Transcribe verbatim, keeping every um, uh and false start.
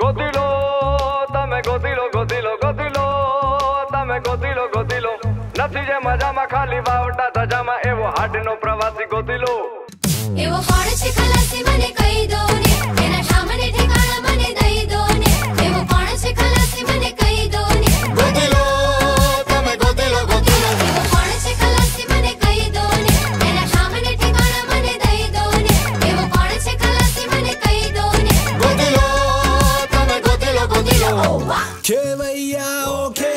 ગોદીલો તમે ગોદીલો ગોદીલો ગોદીલો તમે ગોદીલો ગોદીલો નથી જે મજામાં ખાલી વાવટા ધજામાં એવો હાડનો પ્રવાસી ગોદીલો એવો કોણ છે ખલાસી મને કહી દો ને એના સામને ઠેકાણા મને દઈ દો ને એવો કોણ છે ખલાસી મને કહી દો ને ગોદીલો તમે ગોદીલો ગોદીલો એવો કોણ છે ખલાસી મને કહી દો ને એના સામને ઠેકાણા મને દઈ દો ને એવો કોણ છે ખલાસી મને કહી દો ને ગોદીલો તમે ગોદીલો ગોદીલો ખેવૈયા ઓ